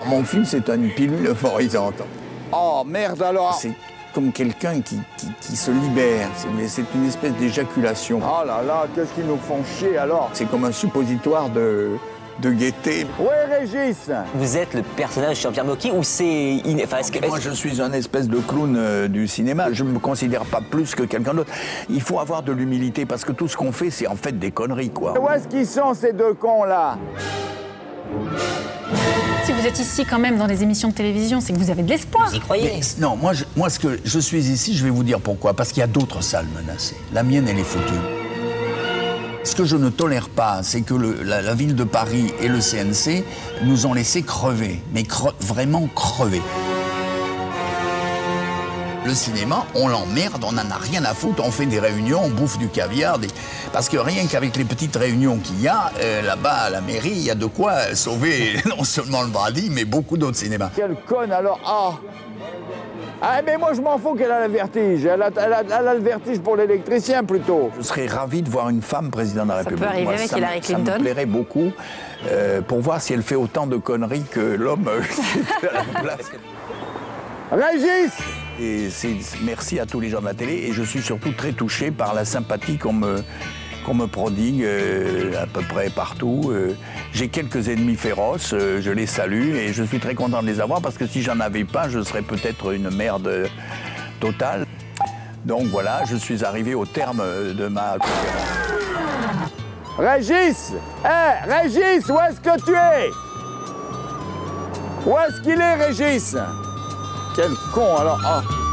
Mon film, c'est une pilule euphorisante. Oh, merde alors. C'est comme quelqu'un qui se libère. C'est une espèce d'éjaculation. Oh là là, qu'est-ce qu'ils nous font chier alors. C'est comme un suppositoire de gaieté. Ouais, Régis. Vous êtes le personnage Jean-Pierre Mocky ou c'est... Enfin, Moi, je suis un espèce de clown du cinéma. Je ne me considère pas plus que quelqu'un d'autre. Il faut avoir de l'humilité parce que tout ce qu'on fait, c'est en fait des conneries, quoi. Où est-ce qu'ils sont, ces deux cons-là? Si vous êtes ici quand même dans des émissions de télévision, c'est que vous avez de l'espoir. Vous y croyez? Non, moi, ce que je suis ici, je vais vous dire pourquoi. Parce qu'il y a d'autres salles menacées. La mienne, elle est foutue. Ce que je ne tolère pas, c'est que la ville de Paris et le CNC nous ont laissé crever. Mais vraiment crever. Le cinéma, on l'emmerde, on n'en a rien à foutre, on fait des réunions, on bouffe du caviar, parce que rien qu'avec les petites réunions qu'il y a, là-bas à la mairie, il y a de quoi sauver non seulement le Brady, mais beaucoup d'autres cinémas. Quelle conne alors. Ah, mais moi je m'en fous qu'elle a le vertige. Elle a le vertige pour l'électricien plutôt. Je serais ravi de voir une femme président de la République. Ça peut arriver avec Hillary Clinton. Ça me plairait beaucoup pour voir si elle fait autant de conneries que l'homme qui est à la place. Régis! Et merci à tous les gens de la télé et je suis surtout très touché par la sympathie qu'on me prodigue à peu près partout. J'ai quelques ennemis féroces, je les salue et je suis très content de les avoir parce que si j'en avais pas, je serais peut-être une merde totale. Donc voilà, je suis arrivé au terme de ma conférence. Régis! Hé, Régis, où est-ce que tu es? Où est-ce qu'il est, Régis? Quel con alors.